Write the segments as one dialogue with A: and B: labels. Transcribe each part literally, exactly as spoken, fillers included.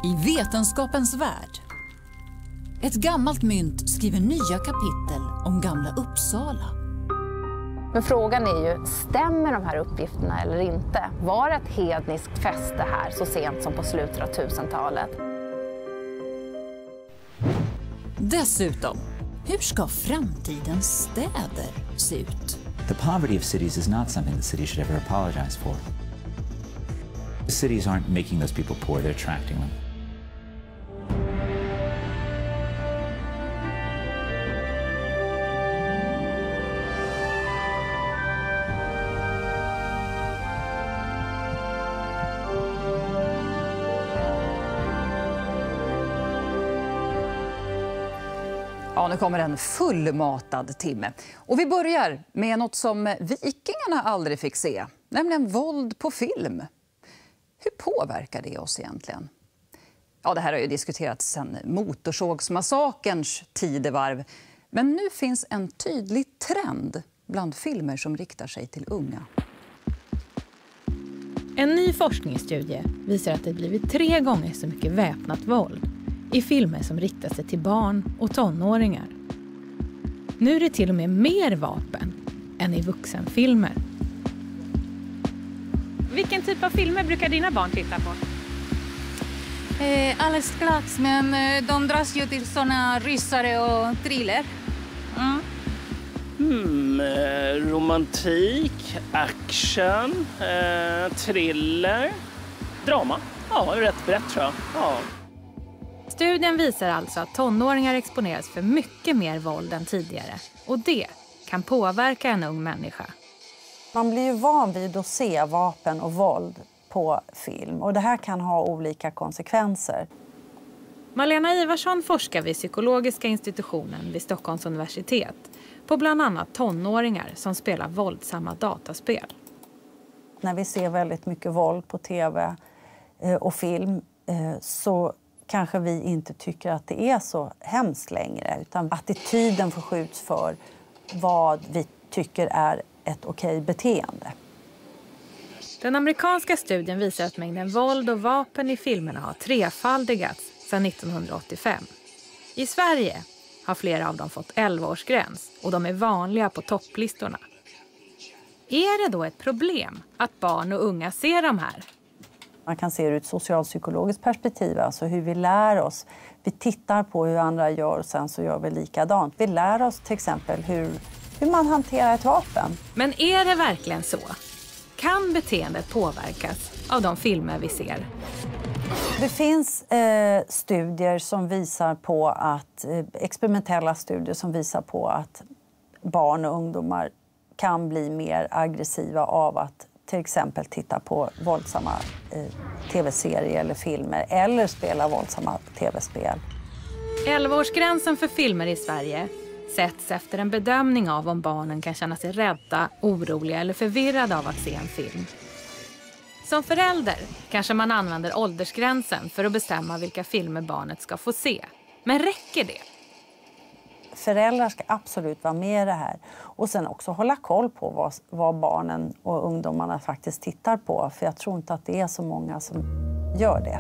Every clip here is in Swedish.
A: I vetenskapens värld. Ett gammalt mynt skriver nya kapitel om gamla Uppsala.
B: Men frågan är ju, stämmer de här uppgifterna eller inte? Var det ett hedniskt fäste här så sent som på slutet av tusentalet?
A: Dessutom, hur ska framtidens städer se ut?
C: The poverty of cities is not something the city should ever apologize for. Cities aren't making those people poor, they're attracting them.
D: Ja, nu kommer en fullmatad timme. Och vi börjar med något som vikingarna aldrig fick se, nämligen våld på film. Hur påverkar det oss egentligen? Ja, det här har ju diskuterats sedan Motorsågsmassakerns tidevarv. Men nu finns en tydlig trend bland filmer som riktar sig till unga.
E: En ny forskningsstudie visar att det blivit tre gånger så mycket väpnat våld i filmer som riktar sig till barn och tonåringar. Nu är det till och med mer vapen än i vuxenfilmer. Vilken typ av filmer brukar dina barn titta på?
F: Eh, alldeles klart, men de dras ju till såna rysare och thriller. Mm.
G: Hmm, eh, romantik, action, eh, thriller, drama. Ja, rätt brett tror jag. Ja.
E: Studien visar alltså att tonåringar exponeras för mycket mer våld än tidigare. Och det kan påverka en ung människa.
H: Man blir ju van vid att se vapen och våld på film. Och det här kan ha olika konsekvenser.
E: Malena Ivarsson forskar vid psykologiska institutionen vid Stockholms universitet på bland annat tonåringar som spelar våldsamma dataspel.
H: När vi ser väldigt mycket våld på tv och film så kanske vi inte tycker att det är så hemskt längre. Utan attityden förskjuts för vad vi tycker är ett okej beteende.
E: Den amerikanska studien visar att mängden våld och vapen i filmerna har trefaldigats sedan nittonhundraåttiofem. I Sverige har flera av dem fått elva-årsgräns och de är vanliga på topplistorna. Är det då ett problem att barn och unga ser de här?
H: Man kan se det ur ett socialpsykologiskt perspektiv, alltså hur vi lär oss. Vi tittar på hur andra gör och sen så gör vi likadant. Vi lär oss till exempel hur, hur man hanterar ett vapen.
E: Men är det verkligen så? Kan beteendet påverkas av de filmer vi ser?
H: Det finns eh, studier som visar på att, eh, experimentella studier som visar på att barn och ungdomar kan bli mer aggressiva av att till exempel titta på våldsamma eh, tv-serier eller filmer eller spela våldsamma tv-spel.
E: elva-årsgränsen för filmer i Sverige sätts efter en bedömning av om barnen kan känna sig rädda, oroliga eller förvirrade av att se en film. Som förälder kanske man använder åldersgränsen för att bestämma vilka filmer barnet ska få se. Men räcker det?
H: Föräldrar ska absolut vara med i det här. Och sen också hålla koll på vad, vad barnen och ungdomarna faktiskt tittar på. För jag tror inte att det är så många som gör det.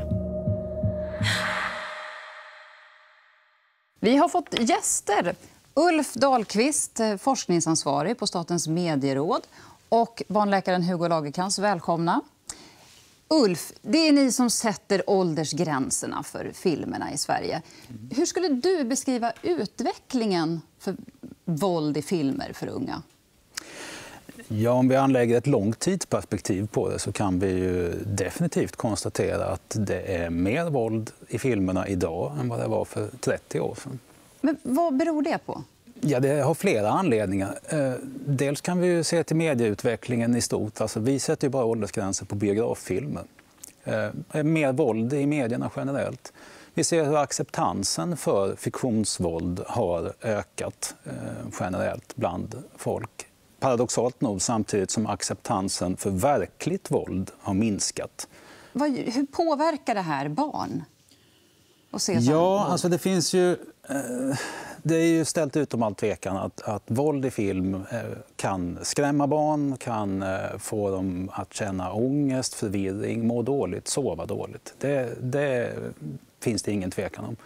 D: Vi har fått gäster. Ulf Dahlqvist, forskningsansvarig på Statens medieråd, och barnläkaren Hugo Lagercrantz, välkomna. Ulf, det är ni som sätter åldersgränserna för filmerna i Sverige. Hur skulle du beskriva utvecklingen för våld i filmer för unga?
I: Ja, om vi anlägger ett långt tidsperspektiv på det så kan vi ju definitivt konstatera att det är mer våld i filmerna idag än vad det var för trettio år sedan.
D: Men vad beror det på?
I: Ja, det har flera anledningar. Dels kan vi ju se till medieutvecklingen i stort. Alltså, vi sätter ju bara åldersgränser på biograffilmer. Mer våld i medierna generellt. Vi ser hur acceptansen för fiktionsvåld har ökat generellt bland folk. Paradoxalt nog samtidigt som acceptansen för verkligt våld har minskat.
D: Vad, hur påverkar det här barn? Och se
I: ja, alltså det finns ju... Eh, det är ju ställt utom all tvekan att, att våld i film eh, kan skrämma barn, kan eh, få dem att känna ångest, förvirring, må dåligt, sova dåligt. Det, det finns det ingen tvekan om.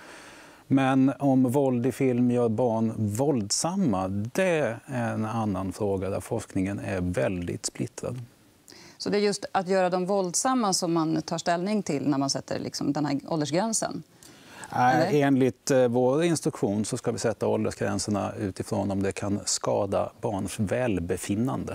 I: Men om våld i film gör barn våldsamma, det är en annan fråga där forskningen är väldigt splittrad.
D: Så det är just att göra dem våldsamma som man tar ställning till när man sätter liksom den här åldersgränsen?
I: Nej, enligt vår instruktion så ska vi sätta åldersgränserna utifrån om det kan skada barns välbefinnande.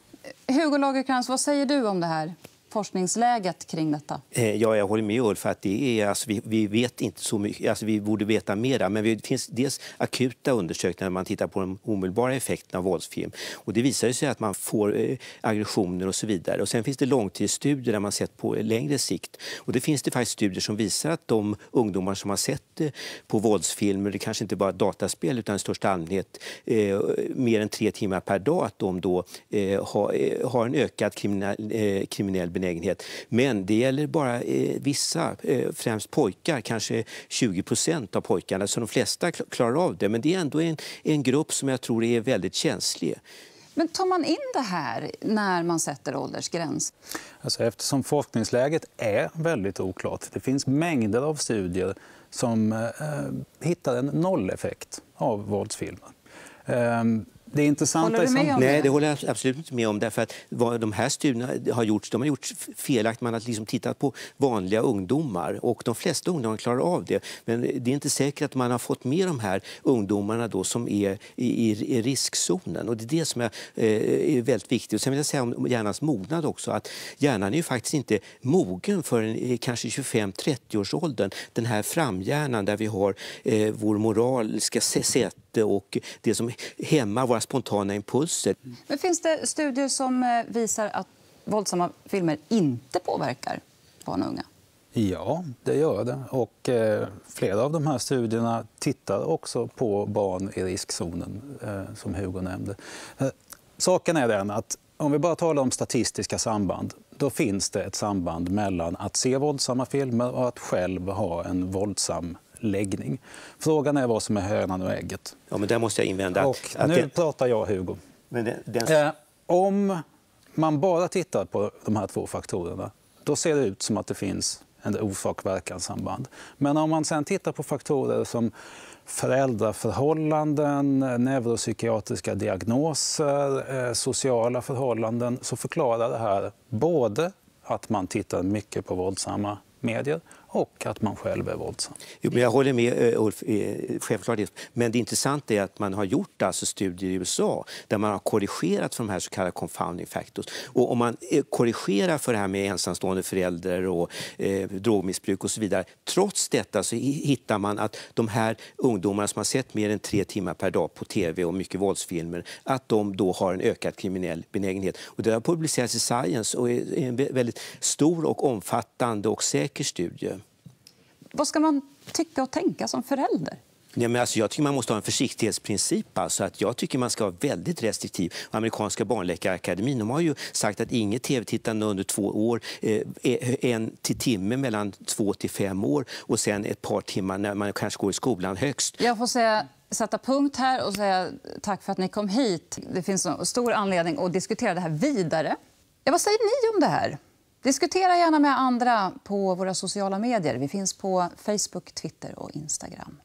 D: Hugo Lagercrantz, vad säger du om det här forskningsläget kring detta?
J: Ja, jag håller med Ulf att det är, alltså, vi, vi vet inte så mycket, alltså, vi borde veta mera, men det finns dels akuta undersökningar när man tittar på de omedelbara effekterna av våldsfilm. Och det visar sig att man får eh, aggressioner och så vidare. Och sen finns det långtidsstudier där man sett på längre sikt. Och det finns det faktiskt studier som visar att de ungdomar som har sett eh, på våldsfilmer, det kanske inte bara dataspel utan i största allmänhet eh, mer än tre timmar per dag, att de då eh, har, eh, har en ökad kriminell, eh, kriminell benägenhet. Men det gäller bara eh, vissa, eh, främst pojkar, kanske tjugo procent av pojkarna, så de flesta klarar av det. Men det är ändå en, en grupp som jag tror är väldigt känslig.
D: Men tar man in det här när man sätter åldersgräns?
I: Alltså, eftersom forskningsläget är väldigt oklart, det finns mängder av studier som eh, hittar en nolleffekt av våldsfilmer. Eh, Det är intressant.
D: Håller du med om det?
J: Nej, det håller jag absolut inte med om. Därför att vad de här studierna har gjorts, de har gjorts felaktigt. Man har liksom tittat på vanliga ungdomar och de flesta ungdomar klarar av det. Men det är inte säkert att man har fått med de här ungdomarna då som är i, i, i riskzonen. Och det är det som är, eh, är väldigt viktigt. Och sen vill jag säga om hjärnans mognad också, att hjärnan är ju faktiskt inte mogen för kanske tjugofem till trettio års åldern. Den här framhjärnan där vi har eh, vår moraliska sätt och det som hämmar våra spontana impulser.
D: Men finns det studier som visar att våldsamma filmer inte påverkar barn och unga?
I: Ja, det gör det. Och eh, flera av de här studierna tittar också på barn i riskzonen, eh, som Hugo nämnde. Eh, saken är den att om vi bara talar om statistiska samband, då finns det ett samband mellan att se våldsamma filmer och att själv ha en våldsam läggning. Frågan är vad som är hönan och ägget.
J: Ja, men där måste jag invända.
I: Och
J: att
I: nu
J: det...
I: pratar jag, Hugo.
J: Men den, den...
I: Eh, om man bara tittar på de här två faktorerna, då ser det ut som att det finns en orsak-verkan-samband. Men om man sen tittar på faktorer som föräldraförhållanden, neuropsykiatriska diagnoser, eh, sociala förhållanden, så förklarar det här både att man tittar mycket på våldsamma medier och att man själv är våldsam.
J: Jo, men jag håller med Ulf, självklart. Men det intressanta är att man har gjort alltså studier i U S A där man har korrigerat för de här så kallade confounding factors. Och om man korrigerar för det här med ensamstående föräldrar och eh, drogmissbruk och så vidare, trots detta så hittar man att de här ungdomarna som har sett mer än tre timmar per dag på tv och mycket våldsfilmer, att de då har en ökad kriminell benägenhet. Och det har publicerats i Science och är en väldigt stor och omfattande och säker studie.
D: Vad ska man tycka och tänka som förälder?
J: Ja, men alltså, jag tycker man måste ha en försiktighetsprincip. Alltså att jag tycker man ska vara väldigt restriktiv. Amerikanska barnläkarakademin, de har ju sagt att inget tv-tittande under två år, eh, en till timme mellan två till fem år och sen ett par timmar när man kanske går i skolan högst.
D: Jag får säga, sätta punkt här och säga tack för att ni kom hit. Det finns en stor anledning att diskutera det här vidare. Ja, vad säger ni om det här? Diskutera gärna med andra på våra sociala medier. Vi finns på Facebook, Twitter och Instagram.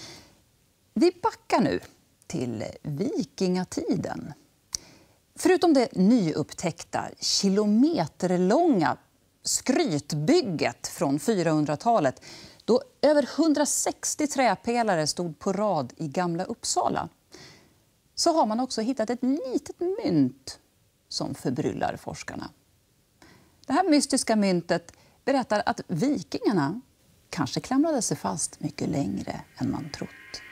D: Vi backar nu till vikingatiden. Förutom det nyupptäckta kilometerlånga skrytbygget från fyrahundratalet då över hundrasextio träpelare stod på rad i Gamla Uppsala, så har man också hittat ett litet mynt som förbryllar forskarna. Det här mystiska myntet berättar att vikingarna kanske klamrade sig fast mycket längre än man trott.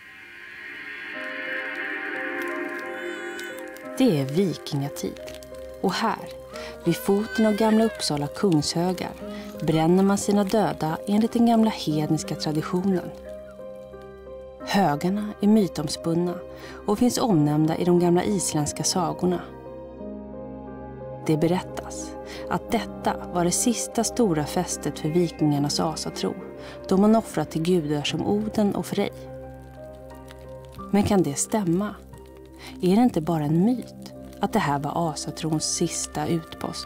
K: Det är vikingatid. Och här, vid foten av Gamla Uppsala kungshögar, bränner man sina döda enligt den gamla hedniska traditionen. Högarna är mytomspunna och finns omnämnda i de gamla isländska sagorna. Det berättas att detta var det sista stora festet för vikingarnas asatro, då man offrat till gudar som Oden och Frej. Men kan det stämma? Är det inte bara en myt att det här var asatrons sista utpost?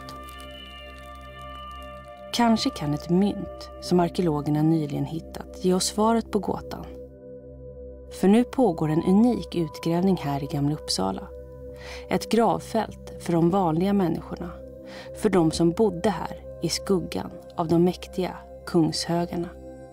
K: Kanske kan ett mynt som arkeologerna nyligen hittat ge oss svaret på gåtan. För nu pågår en unik utgrävning här i Gamla Uppsala. Ett gravfält för de vanliga människorna. För de som bodde här i skuggan av de mäktiga kungshögarna.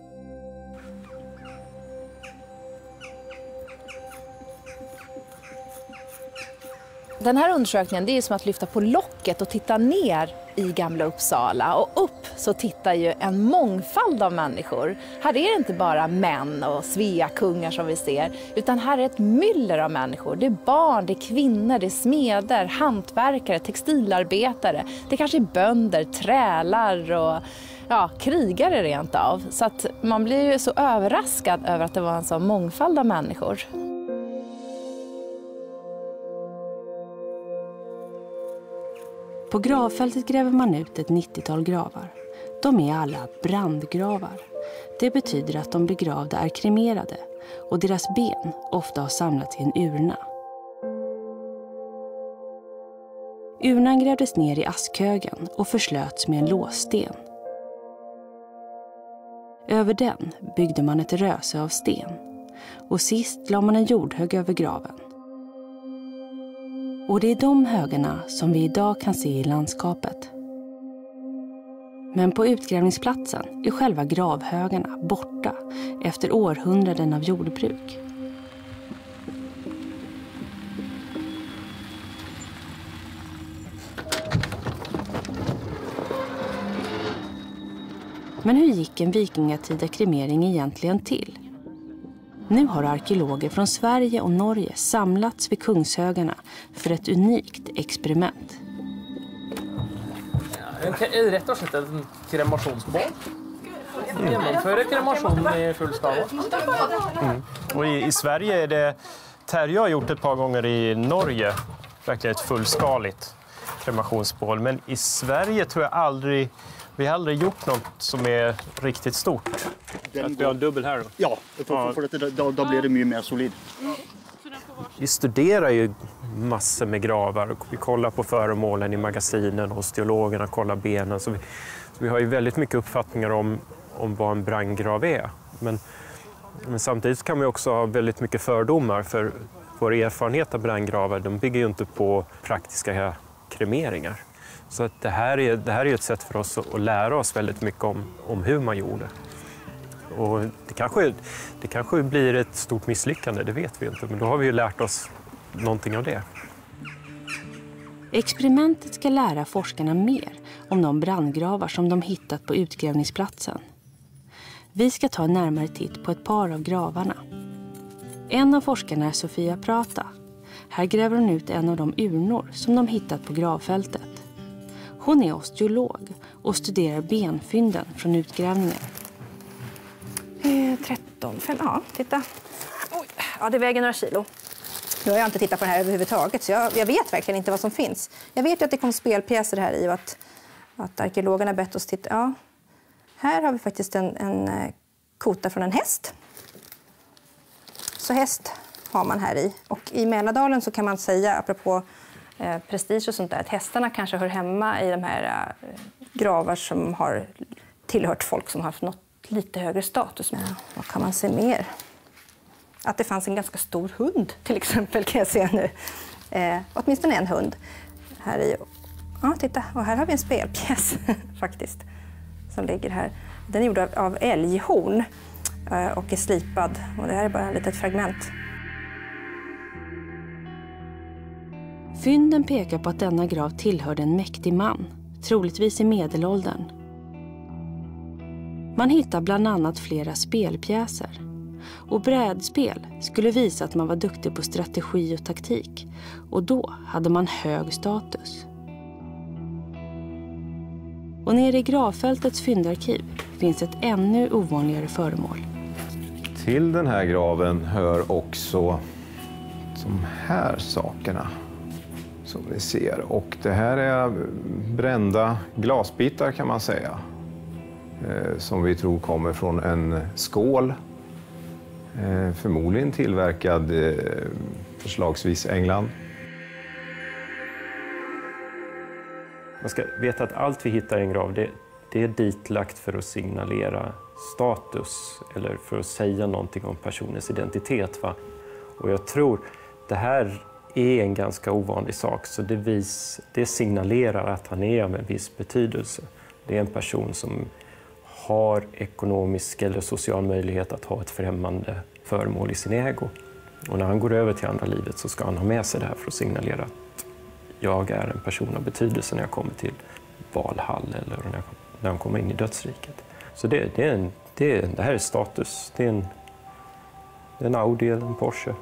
B: Den här undersökningen, det är som att lyfta på locket och titta ner i Gamla Uppsala. Och upp så tittar ju en mångfald av människor. Här är det inte bara män och sveakungar som vi ser, utan här är ett myller av människor. Det är barn, det är kvinnor, det är smeder, hantverkare, textilarbetare. Det kanske är bönder, trälar och ja, krigare rent av. Så att man blir ju så överraskad över att det var en sån mångfald av människor.
K: På gravfältet gräver man ut ett nittiotal gravar. De är alla brandgravar. Det betyder att de begravda är kremerade och deras ben ofta har samlats i en urna. Urnan grävdes ner i askhögen och förslöts med en låssten. Över den byggde man ett röse av sten och sist la man en jordhög över graven. Och det är de högarna som vi idag kan se i landskapet. Men på utgrävningsplatsen är själva gravhögarna borta efter århundraden av jordbruk. Men hur gick en vikingatida kremering egentligen till? Nu har arkeologer från Sverige och Norge samlats vid Kungshögarna för ett unikt experiment.
G: En rätt och slett en kremationsbål. Genomför kremation i full skala.
L: Mm. Och i, i Sverige är det, Terje har gjort ett par gånger i Norge, verkligen ett fullskaligt kremationsbål. Men i Sverige tror jag aldrig, vi har aldrig gjort något som är riktigt stort. Den att vi har en dubbel här då?
M: Ja, för, ja. för det, då, då blir det mycket mer solid.
L: Vi studerar ju massor med gravar. Vi kollar på föremålen i magasinen, osteologerna kollar benen. Så vi, så vi har ju väldigt mycket uppfattningar om, om vad en brandgrav är. Men, men samtidigt kan vi också ha väldigt mycket fördomar. För vår erfarenhet av brandgravar, de bygger ju inte på praktiska kremeringar. Så att det, här är, det här är ett sätt för oss att lära oss väldigt mycket om, om hur man gjorde. Och det, kanske, det kanske blir ett stort misslyckande, det vet vi inte. Men då har vi ju lärt oss någonting av det.
K: Experimentet ska lära forskarna mer om de brandgravar som de hittat på utgrävningsplatsen. Vi ska ta en närmare titt på ett par av gravarna. En av forskarna är Sofia Prata. Här gräver hon ut en av de urnor som de hittat på gravfältet. Hon är osteolog och studerar benfynden från utgrävningen.
N: tretton, fem, ja, titta. Oj, ja, det väger några kilo. Nu har jag inte tittat på det här överhuvudtaget, så jag, jag vet verkligen inte vad som finns. Jag vet ju att det kom spelpjäser här i och att, att arkeologerna bett oss titta. Ja, här har vi faktiskt en, en kota från en häst. Så häst har man här i. Och i Mälardalen så kan man säga, apropå eh, prestige och sånt där, att hästarna kanske hör hemma i de här eh, gravar som har tillhört folk som har haft något lite högre status. Men vad kan man se mer? Att det fanns en ganska stor hund till exempel kan jag se nu. Eh, åtminstone en hund. Här i, ja, titta. Och här har vi en spelpjäs faktiskt. Som ligger här. Den är gjord av, av älghorn eh, och är slipad. Och det här är bara ett litet fragment.
K: Fynden pekar på att denna grav tillhörde en mäktig man. Troligtvis i medelåldern. Man hittar bland annat flera spelpjäser. Och brädspel skulle visa att man var duktig på strategi och taktik. Och då hade man hög status. Och nere i gravfältets fyndarkiv finns ett ännu ovanligare föremål.
O: Till den här graven hör också de här sakerna som vi ser. Och det här är brända glasbitar kan man säga. Som vi tror kommer från en skål Eh, förmodligen tillverkad eh, förslagsvis England.
L: Man ska veta att allt vi hittar i en grav, det, det är ditlagt för att signalera status eller för att säga någonting om personens identitet. Va? Och jag tror det här är en ganska ovanlig sak, så det, vis, det signalerar att han är av en viss betydelse. Det är en person som har ekonomisk eller social möjlighet att ha ett främmande föremål i sin ägo. Och när han går över till andra livet så ska han ha med sig det här för att signalera att jag är en person av betydelse när jag kommer till Valhall eller när, jag, när han kommer in i dödsriket. Så det, det, är en, det, är, det här är status. Det är en, det är en Audi eller en Porsche.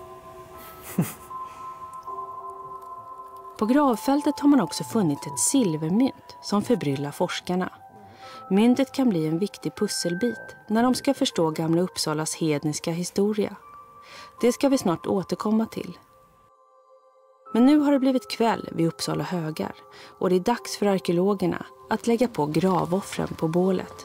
K: På gravfältet har man också funnit ett silvermynt som förbryllar forskarna. Myntet kan bli en viktig pusselbit när de ska förstå Gamla Uppsalas hedniska historia. Det ska vi snart återkomma till. Men nu har det blivit kväll vid Uppsala högar och det är dags för arkeologerna att lägga på gravoffren på bålet.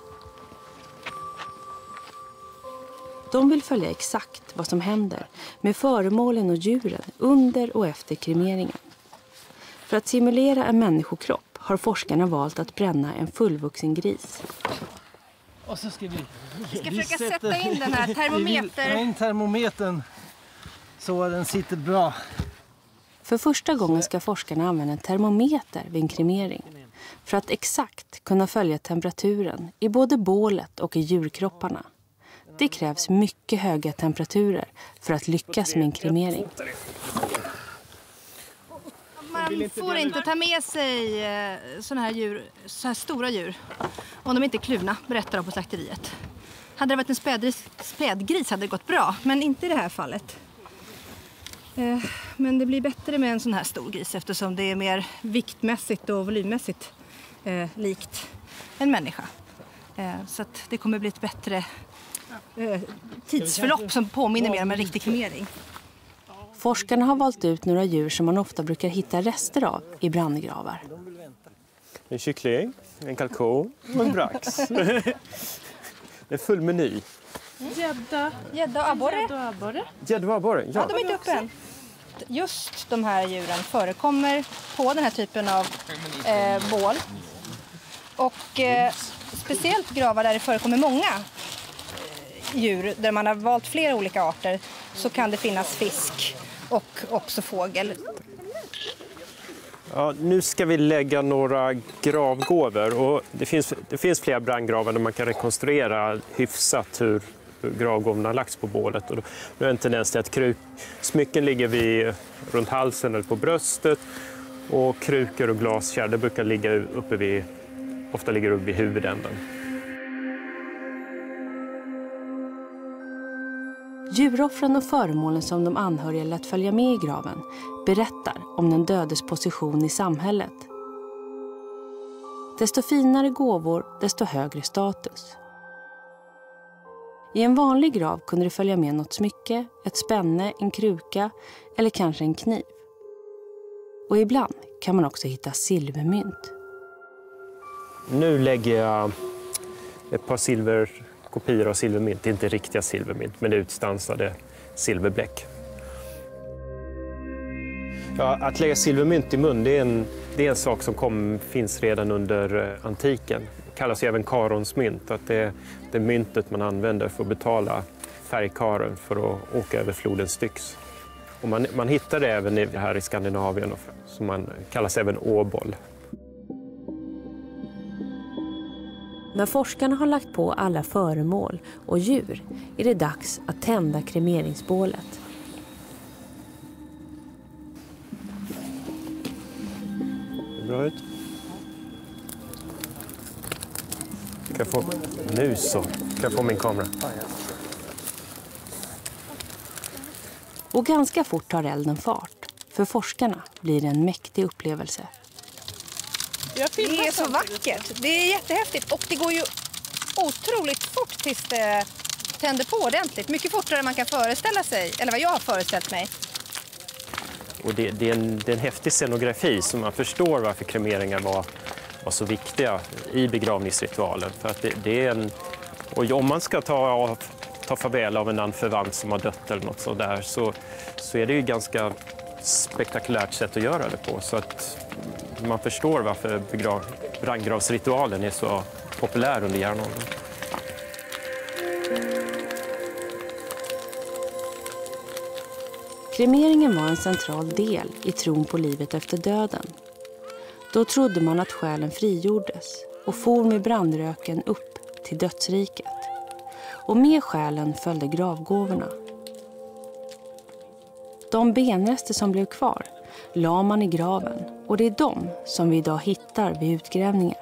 K: De vill följa exakt vad som händer med föremålen och djuren under och efter kremeringen. För att simulera en människokropp har forskarna valt att bränna en fullvuxen gris.
P: Och så ska vi,
N: vi ska försöka sätta in den här termometer.
P: Vi in termometern så den sitter bra.
K: För första gången ska forskarna använda en termometer vid en kremering för att exakt kunna följa temperaturen i både bålet och i djurkropparna. Det krävs mycket höga temperaturer för att lyckas med en kremering.
N: Man får inte ta med sig såna här djur, så här stora djur, om de inte är kluvna, berättar de på slakteriet. Hade det varit en spädgris, spädgris hade det gått bra, men inte i det här fallet. Men det blir bättre med en sån här stor gris eftersom det är mer viktmässigt och volymmässigt eh, likt en människa. Eh, så att det kommer bli ett bättre eh, tidsförlopp som påminner mer om en riktig kremering.
K: Forskarna har valt ut några djur som man ofta brukar hitta rester av i brandgravar.
L: En kyckling, en kalkon och en brax. En full meny.
N: Gädda. Gädda och abborre.
L: Gädda och abborre, ja.
N: Ja, de är inte uppe än. Just de här djuren förekommer på den här typen av eh, bål. Och eh, speciellt gravar där det förekommer många eh, djur, där man har valt flera olika arter, så kan det finnas fisk och också fågel.
L: Ja, nu ska vi lägga några gravgåvor. Och det, finns, det finns flera brandgravar där man kan rekonstruera hyfsat hur gravgåvorna har lagts på bålet. Och då, då är det en tendens till att kruk, smycken ligger vid, runt halsen eller på bröstet. Och krukor och glaskärl det brukar ligga uppe vid, ofta ligger uppe vid huvudänden.
K: Djuroffren och föremålen som de anhöriga lät följa med i graven berättar om den dödes position i samhället. Desto finare gåvor, desto högre status. I en vanlig grav kunde det följa med något smycke, ett spänne, en kruka eller kanske en kniv. Och ibland kan man också hitta silvermynt.
L: Nu lägger jag ett par silverkopior av silvermynt. Det är inte riktiga silvermynt, men det är utstansade silverbläck. Ja, att lägga silvermynt i mun, det är en, det är en sak som kom, finns redan under antiken. Det kallas även karonsmynt, att det är det myntet man använder för att betala färgkaren för att åka över floden Styx. Och man, man hittar det även här i Skandinavien, som man kallas även åboll.
K: När forskarna har lagt på alla föremål och djur är det dags att tända kremeringsbålet.
L: Bra ut. Kan jag få... Nu så. Kan jag få min kamera?
K: Och ganska fort tar elden fart. För forskarna blir det en mäktig upplevelse.
N: Det är så vackert. Det är jättehäftigt. Och det går ju otroligt fort tills det tänder på ordentligt. Mycket fortare än man kan föreställa sig. Eller vad jag har föreställt mig.
L: Och det, det, är en, det är en häftig scenografi som man förstår varför kremeringar var, var så viktiga i begravningsritualen. För att det, det är en, och om man ska ta av tar farväl av en anförvant som har dött eller något sådär, så, så är det ju ganska spektakulärt sätt att göra det på. Så att man förstår varför begrav, brandgravsritualen är så populär under järnåldern.
K: Kremeringen var en central del i tron på livet efter döden. Då trodde man att själen frigjordes och for med brandröken upp till dödsriket. Och med själen följde gravgåvorna. De benrester som blev kvar la man i graven, och det är de som vi idag hittar vid utgrävningar.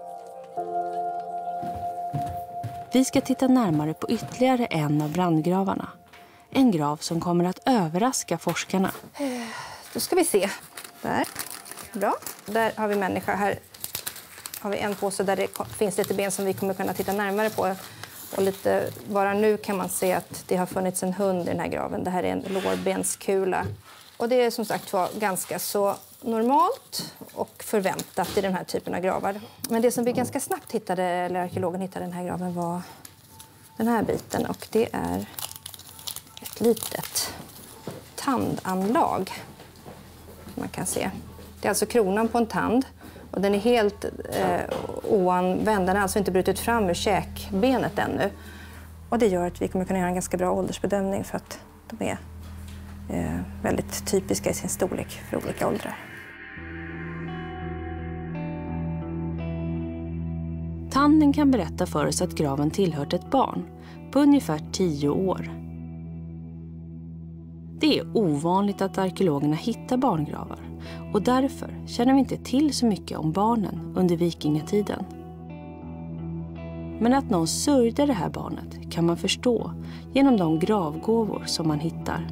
K: Vi ska titta närmare på ytterligare en av brandgravarna. En grav som kommer att överraska forskarna.
N: Då ska vi se. Där. Bra. Där har vi människa. Här har vi en påse där det finns lite ben som vi kommer kunna titta närmare på. Och lite, bara nu kan man se att det har funnits en hund i den här graven. Det här är en lårbenskula. Och det är som sagt var ganska så normalt och förväntat i den här typen av gravar. Men det som vi ganska snabbt hittade, eller arkeologen hittade den här graven, var den här biten. Och det är ett litet tandanlag, man kan se. Det är alltså kronan på en tand. Och den är helt eh, oanvänd. Den har alltså inte brutit fram ur käkbenet ännu. Och det gör att vi kommer kunna göra en ganska bra åldersbedömning, för att de är eh, väldigt typiska i sin storlek för olika åldrar.
K: Tanden kan berätta för oss att graven tillhört ett barn på ungefär tio år. Det är ovanligt att arkeologerna hittar barngravar, och därför känner vi inte till så mycket om barnen under vikingatiden. Men att någon sörjde det här barnet kan man förstå genom de gravgåvor som man hittar.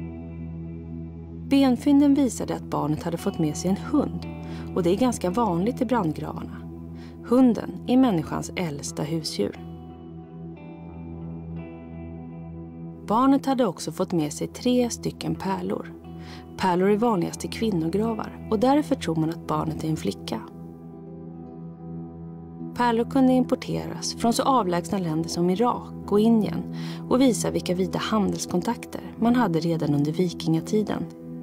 K: Benfynden visade att barnet hade fått med sig en hund, och det är ganska vanligt i brandgravarna. Hunden är människans äldsta husdjur. Barnet hade också fått med sig tre stycken pärlor. Pärlor är vanligast i kvinnogravar, och därför tror man att barnet är en flicka. Pärlor kunde importeras från så avlägsna länder som Irak och Indien och visar vilka vida handelskontakter man hade redan under vikingatiden.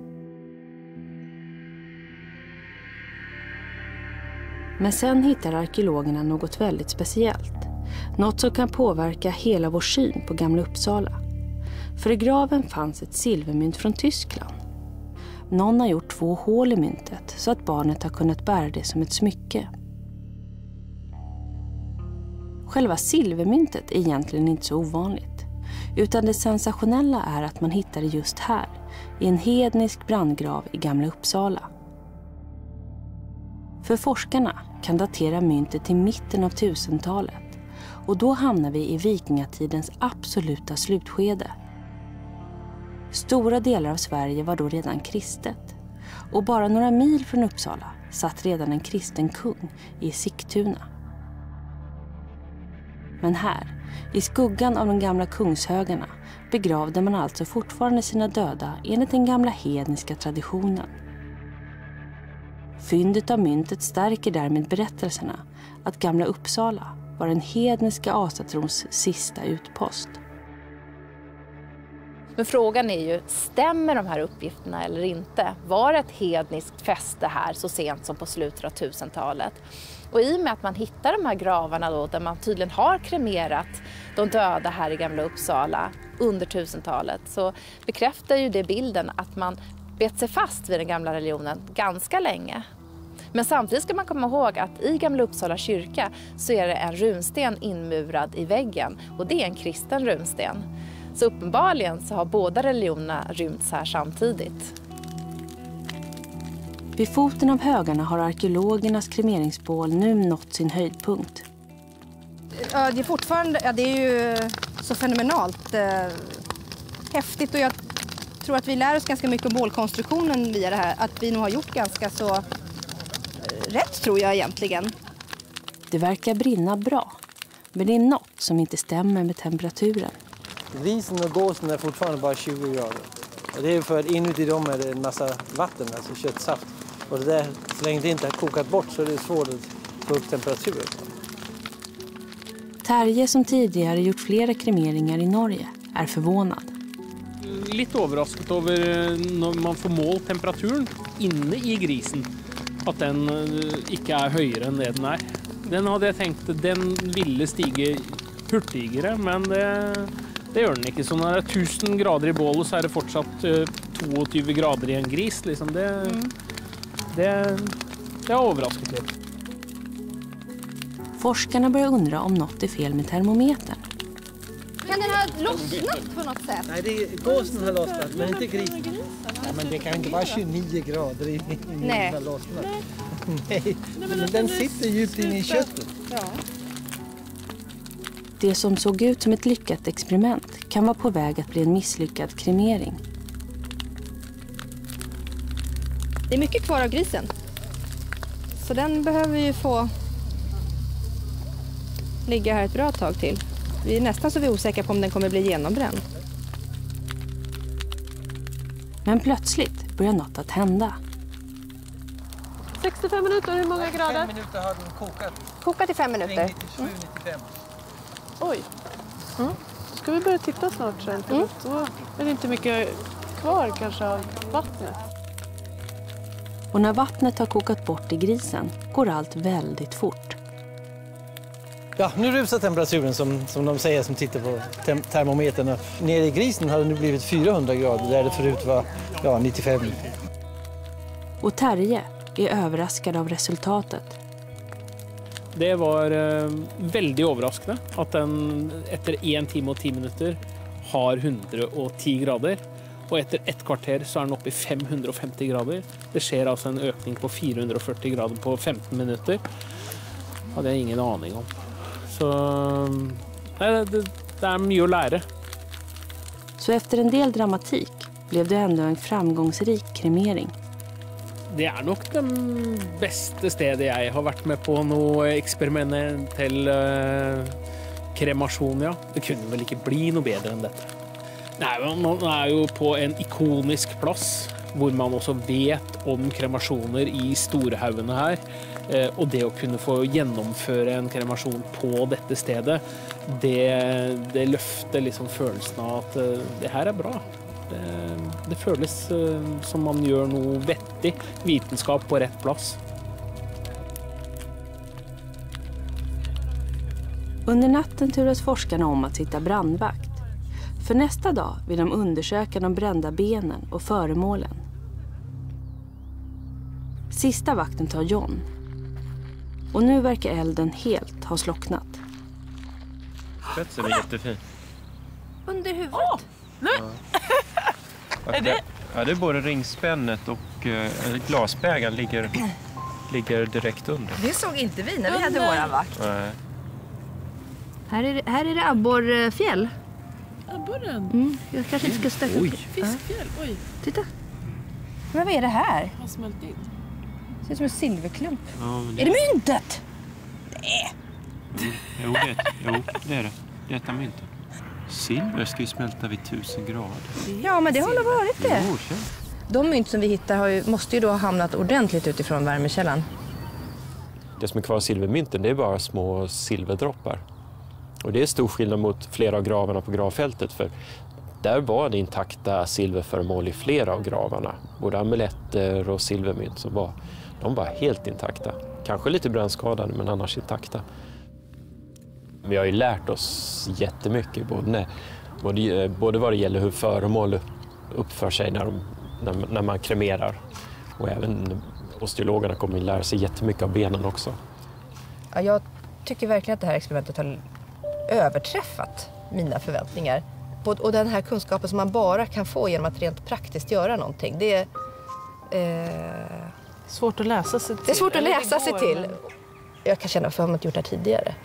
K: Men sen hittar arkeologerna något väldigt speciellt. Något som kan påverka hela vår syn på Gamla Uppsala. För i graven fanns ett silvermynt från Tyskland. Någon har gjort två hål i myntet så att barnet har kunnat bära det som ett smycke. Själva silvermyntet är egentligen inte så ovanligt, utan det sensationella är att man hittar det just här, i en hednisk brandgrav i Gamla Uppsala. För forskarna kan datera myntet till mitten av tusentalet, och då hamnar vi i vikingatidens absoluta slutskede. Stora delar av Sverige var då redan kristet, och bara några mil från Uppsala satt redan en kristen kung i Sigtuna. Men här, i skuggan av de gamla kungshögarna, begravde man alltså fortfarande sina döda enligt den gamla hedniska traditionen. Fyndet av myntet stärker därmed berättelserna att Gamla Uppsala var den hedniska asatrons sista utpost.
B: Men frågan är ju, stämmer de här uppgifterna eller inte? Var det ett hedniskt fäste här så sent som på slutet av tusentalet? Och i och med att man hittar de här gravarna då, där man tydligen har kremerat de döda här i Gamla Uppsala under tusentalet, så bekräftar ju det bilden att man bet sig fast vid den gamla religionen ganska länge. Men samtidigt ska man komma ihåg att i Gamla Uppsala kyrka så är det en runsten inmurad i väggen, och det är en kristen runsten. Så uppenbarligen så har båda religionerna rymts här samtidigt.
K: Vid foten av högarna har arkeologernas kremeringsbål nu nått sin höjdpunkt.
N: Ja, det är fortfarande, ja, det är ju så fenomenalt eh, häftigt, och jag tror att vi lär oss ganska mycket om bålkonstruktionen via det här. Att vi nog har gjort ganska så eh, rätt, tror jag egentligen.
K: Det verkar brinna bra, men det är något som inte stämmer med temperaturen.
P: Risen och gåsen är fortfarande bara tjugo grader. Och det är för att inuti dem är det en massa vatten, alltså köttsaft. Och det där, så länge det inte har kokat bort så är det svårt att få upp temperaturen.
K: Terje, som tidigare gjort flera kremeringar i Norge, är förvånad.
G: Lite överraskad över när man får mål temperaturen inne i grisen. Att den inte är högre än det den är. Den hade jag tänkt att den ville stiga hurtigare, men det, det gör den inte. Så när det är tusen grader i bålet så är det fortsatt tjugotvå grader i en gris. Liksom det, mm. det, det har överraskat lite.
K: Forskarna börjar undra om något är fel med termometern.
N: Kan den ha lossnat på något sätt?
P: Nej, det är, gåsen har lossnat, men inte grisen. Ja, men det kan inte vara tjugonio grader i, i
N: Nej.
P: Den lossnat. Nej, men den sitter djupt inne i köttet.
N: Ja.
K: Det som såg ut som ett lyckat experiment kan vara på väg att bli en misslyckad kremering.
N: Det är mycket kvar av grisen. Så den behöver ju få ligga här ett bra tag till. Vi är nästan så vi är osäkra på om den kommer bli genombränd.
K: Men plötsligt börjar något att hända.
Q: sextiofem minuter, hur många grader?
P: Fem minuter har den kokat.
N: Kokat i fem minuter.
P: nittiosju nittiofem.
Q: Oj. Mm. Ska vi börja titta snart sen? För mm. Då är det inte mycket kvar kanske av vattnet.
K: Och när vattnet har kokat bort i grisen går allt väldigt fort.
P: Ja, nu rusar temperaturen som, som de säger som tittar på tem- termometern. Nere i grisen har det nu blivit fyrahundra grader där det förut var ja, nittiofem.
K: Och Terje är överraskad av resultatet.
G: Det var eh, väldigt överraskande att den efter en timme och tio minuter har etthundratio grader. Och efter ett kvarter så är den uppe i femhundrafemtio grader. Det sker alltså en ökning på fyrahundrafyrtio grader på femton minuter. Det hade jag ingen aning om. Så nej, det, det är mycket att lära.
K: Så efter en del dramatik blev det ändå en framgångsrik kremering.
G: Det är nog den bästa stället jag har varit med på något experimentell uh, kremation. Ja. Det kunde väl inte bli något bättre än detta. Nej, man är ju på en ikonisk plats där man också vet om kremationer i Storhaugene här. Eh, och det att kunna få genomföra en kremation på detta stället, det, det lyfter liksom känslan av att eh, det här är bra. Det, det känns eh, som man gör något vettigt vetenskap på rätt plats.
K: Under natten turas forskarna om att sitta brandvakt. För nästa dag vill de undersöka de brända benen och föremålen. Sista vakten tar John. Och nu verkar elden helt ha slocknat.
L: Spetsen är jättefin.
N: Under huvudet?
Q: Oh, nej.
L: Ja. Är det? Ja, det är både ringspännet och eh, glasbägaren ligger, ligger direkt under.
N: Det såg inte vi när vi hade våra vakt.
L: Nej.
N: Här är det, här är det abborrfjäll.
Q: Abborren?
N: Mm, jag kanske inte ska stöka.
Q: Oj. Fiskfjäll, oj.
N: Titta. Men vad är det här?
Q: Har smält in.
N: Det ser ut som en silverklump.
L: Ja, det...
N: Är det myntet? Nej.
L: Mm. Jo, det, jo, det är det. Detta myntet. Silver ska ju smälta vid tusen grader.
N: Ja, men det har nog varit det.
L: Jo,
N: de mynt som vi hittar har ju, måste ju då ha hamnat ordentligt utifrån värmekällan.
L: Det som är kvar av silvermynten, det är bara små silverdroppar. Och det är stor skillnad mot flera av gravarna på gravfältet, för där var det intakta silverföremål i flera av gravarna. Både amuletter och silvermynt som var, de var helt intakta. Kanske lite brännskadade, men annars intakta. Vi har ju lärt oss jättemycket, både, både, både vad det gäller hur föremål uppför sig när, de, när, när man kremerar. Och även osteologerna kommer att lära sig jättemycket av benen också.
N: Ja, jag tycker verkligen att det här experimentet har överträffat mina förväntningar. Och den här kunskapen som man bara kan få genom att rent praktiskt göra någonting. Det är eh...
Q: svårt att läsa sig till.
N: Det är svårt att läsa sig till. Jag kan känna, för jag har inte gjort det här tidigare.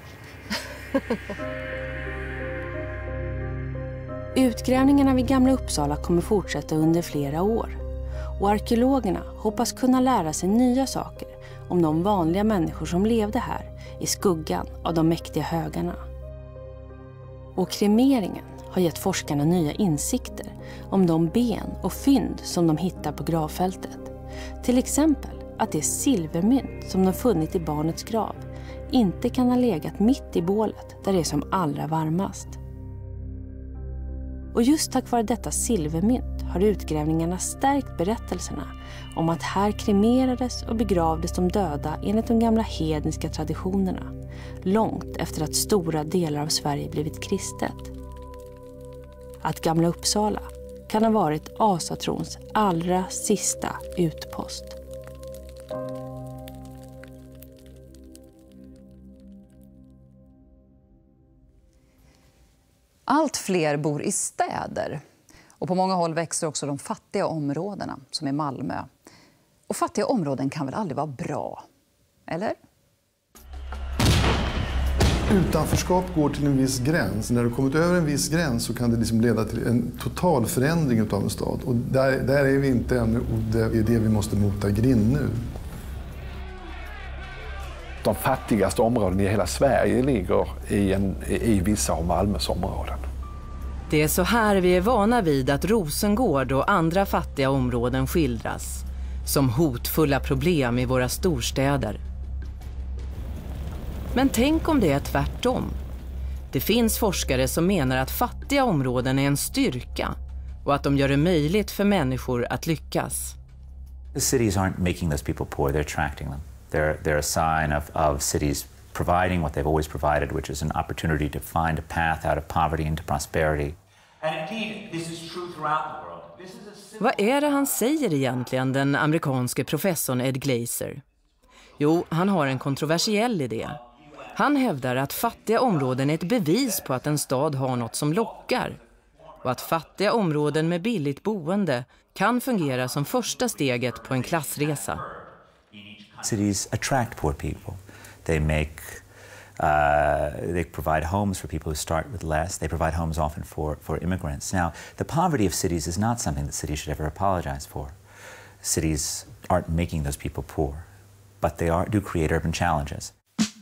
K: Utgrävningarna vid Gamla Uppsala kommer fortsätta under flera år. Och arkeologerna hoppas kunna lära sig nya saker om de vanliga människor som levde här i skuggan av de mäktiga högarna. Och kremeringen har gett forskarna nya insikter om de ben och fynd som de hittar på gravfältet. Till exempel att det silvermynt som de funnit i barnets grav inte kan ha legat mitt i bålet där det är som allra varmast. Och just tack vare detta silvermynt har utgrävningarna stärkt berättelserna om att här kremerades och begravdes de döda enligt de gamla hedniska traditionerna, långt efter att stora delar av Sverige blivit kristet. Att Gamla Uppsala kan ha varit asatrons allra sista utpost.
D: Allt fler bor i städer. Och på många håll växer också de fattiga områdena, som i Malmö. Och fattiga områden kan väl aldrig vara bra? Eller?
R: Utanförskap går till en viss gräns. När du kommit över en viss gräns så kan det liksom leda till en total förändring av en stad. Och där, där är vi inte ännu, och det är det vi måste mota grind nu.
S: De fattigaste områdena i hela Sverige ligger i, en, i vissa av Malmös områden.
T: Det är så här vi är vana vid att Rosengård och andra fattiga områden skildras. Som hotfulla problem i våra storstäder. Men tänk om det är tvärtom. Det finns forskare som menar att fattiga områden är en styrka och att de gör det möjligt för människor att lyckas.
C: The cities aren't making those people poor, they're attracting them. They're, they're a sign of, of cities providing what they've always provided, which is an opportunity to find a path out of poverty into prosperity.
U: And indeed, this is true throughout the world. This is a simple...
T: Vad är det han säger egentligen, den amerikanske professorn Ed Glaeser? Jo, han har en kontroversiell idé. Han hävdar att fattiga områden är ett bevis på att en stad har något som lockar. Och att fattiga områden med billigt boende kan fungera som första steget på en klassresa.
C: Cities attract poor people. They make, uh, they provide homes for people who start with less. They provide homes often for, for immigrants. Now, the poverty of cities is not something that cities should ever apologize for. Cities aren't making those people poor, but they are, do create urban challenges.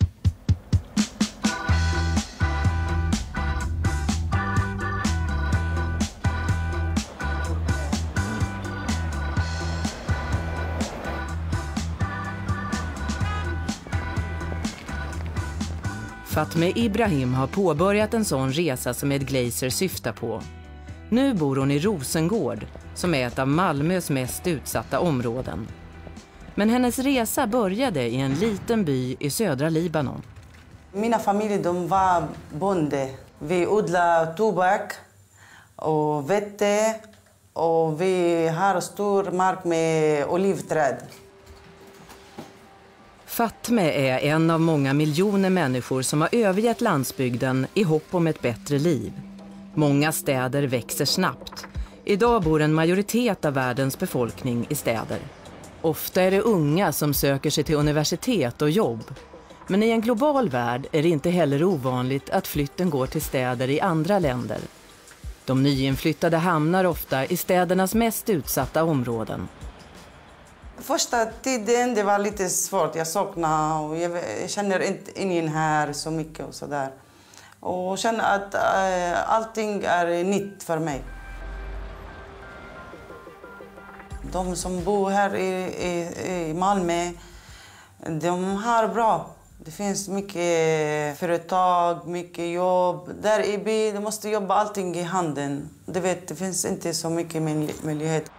T: Fatme Ibrahim har påbörjat en sån resa som Ed Glaeser syftar på. Nu bor hon i Rosengård, som är ett av Malmös mest utsatta områden. Men hennes resa började i en liten by i södra Libanon.
V: Mina familjer de var bonde. Vi odlar tobak och vete och vi har stor mark med olivträd.
T: Fatme är en av många miljoner människor som har övergett landsbygden i hopp om ett bättre liv. Många städer växer snabbt. Idag bor en majoritet av världens befolkning i städer. Ofta är det unga som söker sig till universitet och jobb. Men i en global värld är det inte heller ovanligt att flytten går till städer i andra länder. De nyinflyttade hamnar ofta i städernas mest utsatta områden.
V: Första tiden det var lite svårt. Jag saknar och jag känner inte ingen här så mycket och sådär. Och känner att äh, allting är nytt för mig. De som bor här i, i, i Malmö, de har bra. Det finns mycket företag, mycket jobb. Där i byn, de måste jobba allting i handen. Du vet, det finns inte så mycket möjlighet.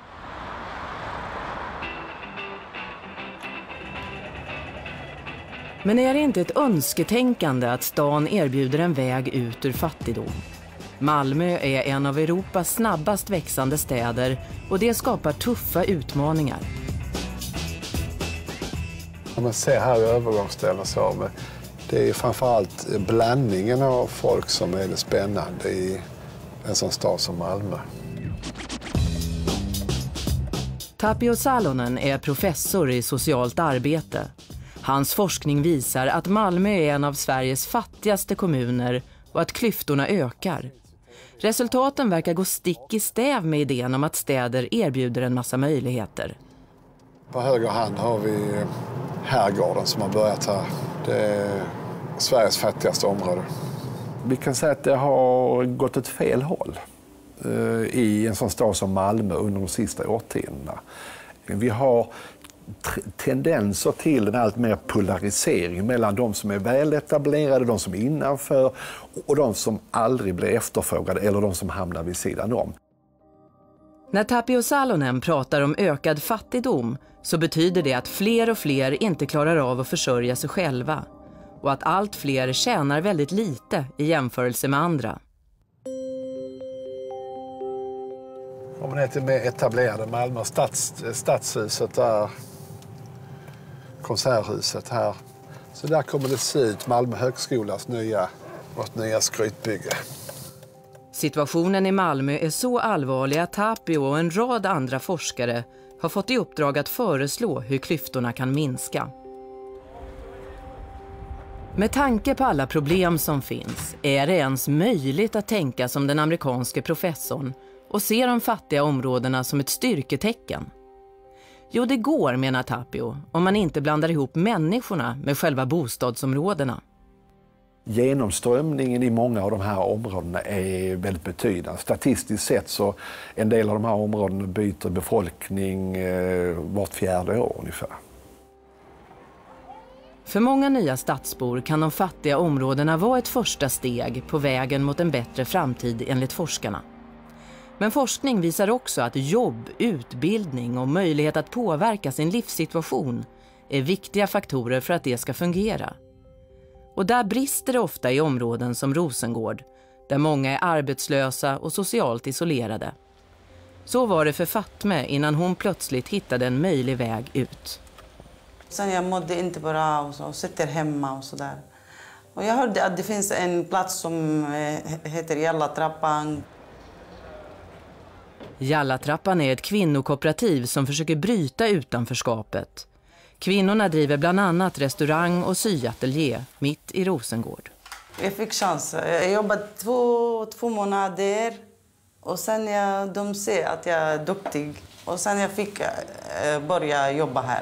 T: Men är det inte ett önsketänkande att stan erbjuder en väg ut ur fattigdom? Malmö är en av Europas snabbast växande städer och det skapar tuffa utmaningar.
W: Man ser här i övergångsställen så det är framförallt blandningen av folk som är det spännande i en sån stad som Malmö.
T: Tapio Salonen är professor i socialt arbete. Hans forskning visar att Malmö är en av Sveriges fattigaste kommuner och att klyftorna ökar. Resultaten verkar gå stick i stäv med idén om att städer erbjuder en massa möjligheter.
W: På höger hand har vi Herrgården som har börjat här. Det är Sveriges fattigaste område.
S: Vi kan säga att det har gått åt fel håll i en sån stad som Malmö under de sista årtiondena. Vi har tendenser till en allt mer polarisering mellan de som är väl etablerade, de som är innanför och de som aldrig blir efterfrågade eller de som hamnar vid sidan om.
T: När Tapio Salonen pratar om ökad fattigdom så betyder det att fler och fler inte klarar av att försörja sig själva och att allt fler tjänar väldigt lite i jämförelse med andra.
W: Om man är till mer etablerade Malmö, stads, stadshuset där, konserthuset här. Så där kommer det se ut, Malmö högskolas nya, vårt nya skrytbygge.
T: Situationen i Malmö är så allvarlig att Tapio och en rad andra forskare har fått i uppdrag att föreslå hur klyftorna kan minska. Med tanke på alla problem som finns är det ens möjligt att tänka som den amerikanske professorn och se de fattiga områdena som ett styrketecken. Jo, det går, menar Tapio, om man inte blandar ihop människorna med själva bostadsområdena.
S: Genomströmningen i många av de här områdena är väldigt betydande. Statistiskt sett så en del av de här områdena byter befolkning eh, vart fjärde år ungefär.
T: För många nya stadsbor kan de fattiga områdena vara ett första steg på vägen mot en bättre framtid enligt forskarna. Men forskning visar också att jobb, utbildning och möjlighet att påverka sin livssituation är viktiga faktorer för att det ska fungera. Och där brister det ofta i områden som Rosengård, där många är arbetslösa och socialt isolerade. Så var det för Fatme innan hon plötsligt hittade en möjlig väg ut.
V: Sen jag mådde inte bra och så, sitter hemma och sådär. Och jag hörde att det finns en plats som heter Jallatrappan.
T: Jallatrappan är ett kvinnokooperativ som försöker bryta utanförskapet. Kvinnorna driver bland annat restaurang och syateljé mitt i Rosengård.
V: Jag fick chans. Jag jobbade två, två månader och sen jag, de ser att jag är duktig. Och sen jag fick börja jobba här.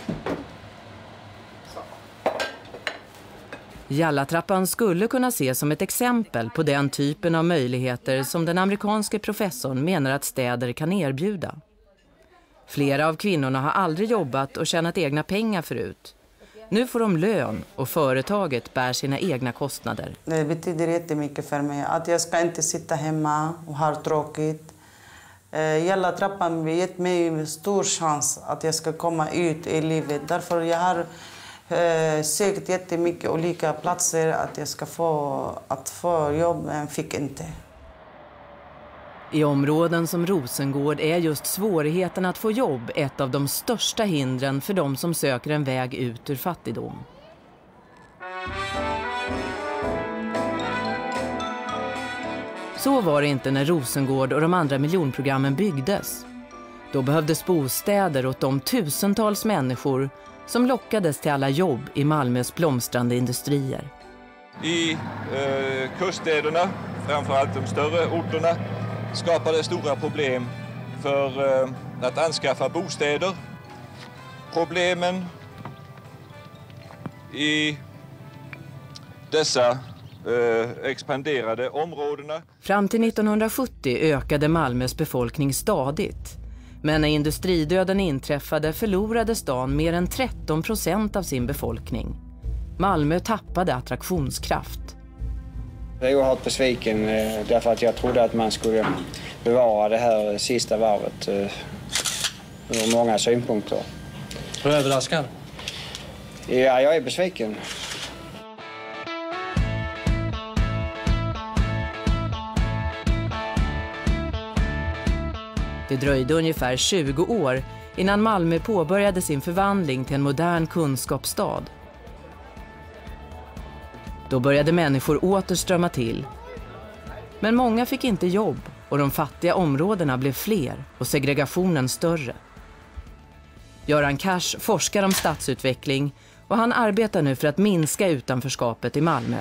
T: Jallatrappan skulle kunna ses som ett exempel på den typen av möjligheter som den amerikanske professorn menar att städer kan erbjuda. Flera av kvinnorna har aldrig jobbat och tjänat egna pengar förut. Nu får de lön och företaget bär sina egna kostnader.
V: Det betyder jättemycket för mig att jag ska inte sitta hemma och ha tråkigt. Jallatrappan har gett mig en stor chans att jag ska komma ut i livet. Därför jag har sökt jättemycket olika platser att jag ska få, att få jobb, men fick inte.
T: I områden som Rosengård är just svårigheten att få jobb ett av de största hindren för de som söker en väg ut ur fattigdom. Så var det inte när Rosengård och de andra miljonprogrammen byggdes. Då behövdes bostäder åt de tusentals människor som lockades till alla jobb i Malmös blomstrande industrier.
A: I eh, kuststäderna, framförallt de större orterna, skapade stora problem för eh, att anskaffa bostäder. Problemen i dessa eh, expanderade områdena.
T: Fram till nittonhundrasjuttio ökade Malmös befolkning stadigt. Men när industridöden inträffade förlorade stan mer än tretton procent av sin befolkning. Malmö tappade attraktionskraft.
E: Jag är oerhört besviken därför att jag trodde att man skulle bevara det här sista varvet ur många synpunkter.
P: Är du överraskad?
E: Ja, jag är besviken.
T: Det dröjde ungefär tjugo år innan Malmö påbörjade sin förvandling till en modern kunskapsstad. Då började människor återströmma till. Men många fick inte jobb och de fattiga områdena blev fler och segregationen större. Göran Cash forskar om stadsutveckling och han arbetar nu för att minska utanförskapet i Malmö.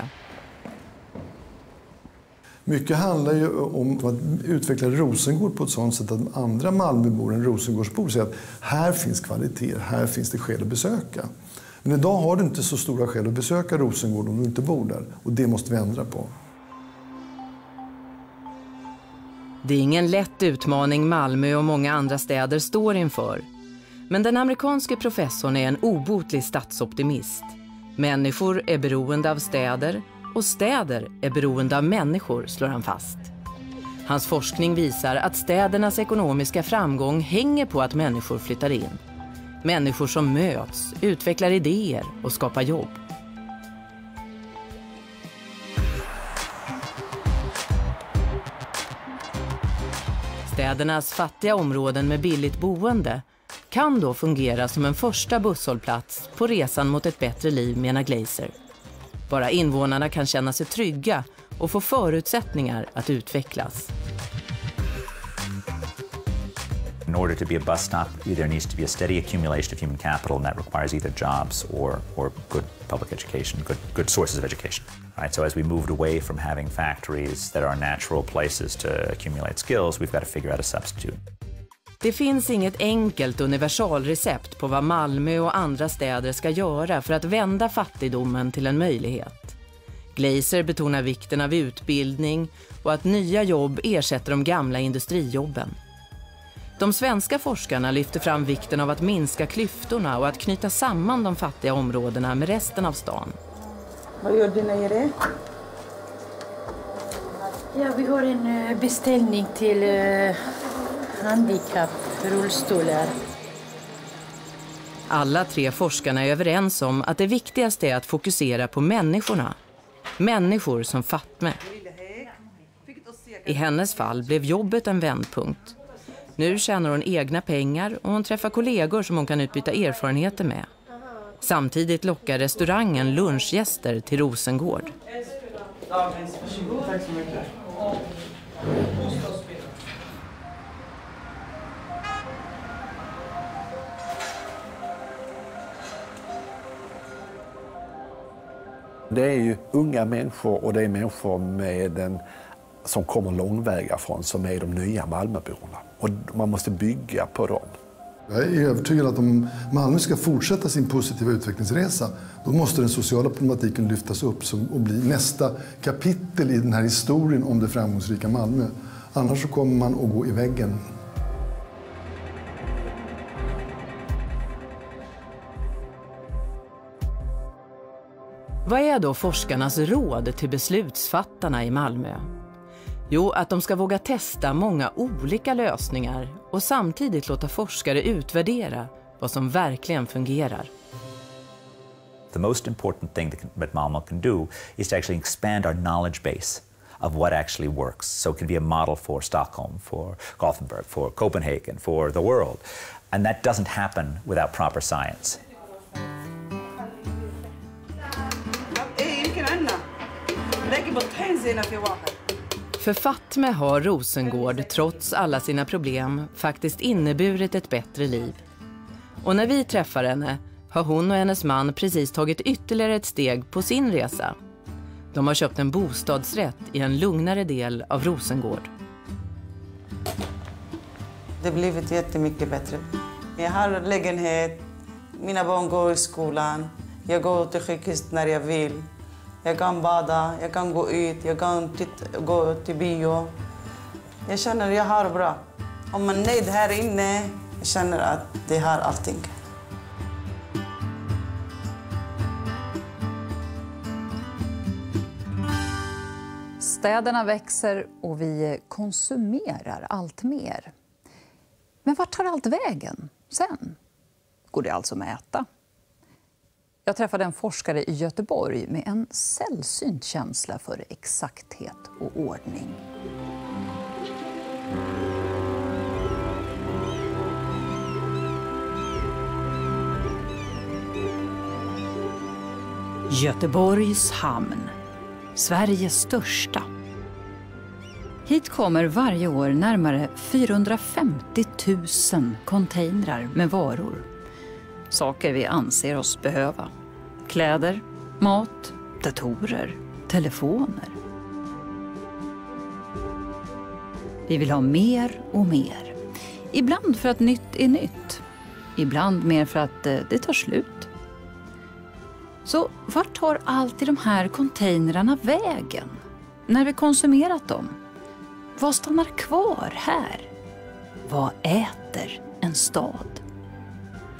R: Mycket handlar ju om att utveckla Rosengård på ett sådant sätt att andra Malmöbor än Rosengårdsbor säger att här finns kvaliteter, här finns det skäl att besöka. Men idag har du inte så stora skäl att besöka Rosengård om du inte bor där. Och det måste vi ändra på.
T: Det är ingen lätt utmaning Malmö och många andra städer står inför. Men den amerikanske professorn är en obotlig stadsoptimist. Människor är beroende av städer och städer är beroende av människor, slår han fast. Hans forskning visar att städernas ekonomiska framgång hänger på att människor flyttar in. Människor som möts, utvecklar idéer och skapar jobb. Städernas fattiga områden med billigt boende kan då fungera som en första busshållplats på resan mot ett bättre liv, menar Glazer. Bara invånarna kan känna sig trygga och få förutsättningar att utvecklas.
C: In order to be a bus stop, there needs to be a steady accumulation of human capital, and that requires either jobs or, or good public education, good, good sources of education. Right? So as we moved away from having factories that are natural places to accumulate skills, we've got to figure out a substitute.
T: Det finns inget enkelt universalrecept på vad Malmö och andra städer ska göra för att vända fattigdomen till en möjlighet. Glazer betonar vikten av utbildning och att nya jobb ersätter de gamla industrijobben. De svenska forskarna lyfter fram vikten av att minska klyftorna och att knyta samman de fattiga områdena med resten av stan.
F: Vad gör du nere?
H: Ja, vi har en beställning till uh, handikapp, rullstolar.
T: Alla tre forskarna är överens om att det viktigaste är att fokusera på människorna. Människor som Fatme. I hennes fall blev jobbet en vändpunkt. Nu tjänar hon egna pengar och hon träffar kollegor som hon kan utbyta erfarenheter med. Samtidigt lockar restaurangen lunchgäster till Rosengård.
F: Tack så mycket.
S: Det är ju unga människor och det är människor med en, som kommer långväga från, som är de nya Malmöborna. Och man måste bygga på dem.
R: Jag är övertygad att om Malmö ska fortsätta sin positiva utvecklingsresa, då måste den sociala problematiken lyftas upp och bli nästa kapitel i den här historien om det framgångsrika Malmö. Annars så kommer man att gå i väggen.
T: Vad är då forskarnas råd till beslutsfattarna i Malmö? Jo, att de ska våga testa många olika lösningar och samtidigt låta forskare utvärdera vad som verkligen fungerar.
C: The most important thing that Malmö can do is to actually expand our knowledge base of what actually works. So it can be a model for Stockholm, for Gothenburg, for Copenhagen, for the world. And that doesn't happen without proper science.
T: För Fatme har Rosengård, trots alla sina problem, faktiskt inneburit ett bättre liv. Och när vi träffar henne har hon och hennes man precis tagit ytterligare ett steg på sin resa. De har köpt en bostadsrätt i en lugnare del av Rosengård.
V: Det har blivit jättemycket bättre. Jag har lägenhet, mina barn går i skolan, jag går till sjukhus när jag vill. Jag kan bada, jag kan gå ut, jag kan titta, gå till bio. Jag känner att jag har det bra. Om man är nöjd här inne, jag känner att det har allting.
D: Städerna växer och vi konsumerar allt mer. Men vart tar allt vägen sen? Går det alltså att mäta? Jag träffade en forskare i Göteborg med en sällsynt känsla för exakthet och ordning.
I: Göteborgs hamn, Sveriges största. Hit kommer varje år närmare fyrahundrafemtio tusen containrar med varor. Saker vi anser oss behöva. Kläder, mat, datorer, telefoner. Vi vill ha mer och mer. Ibland för att nytt är nytt. Ibland mer för att det tar slut. Så vart tar alltid de här containrarna vägen? När vi konsumerat dem? Vad stannar kvar här? Vad äter en stad?